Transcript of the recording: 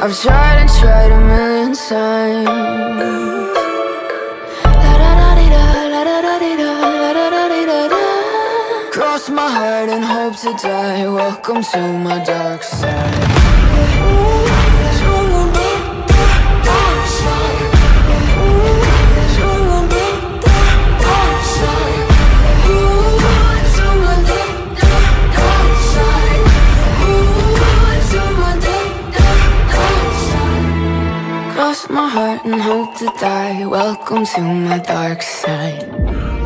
I've tried and tried a million times. Cross my heart and hope to die. Welcome to my dark side. Cross my heart and hope to die. Welcome to my dark side.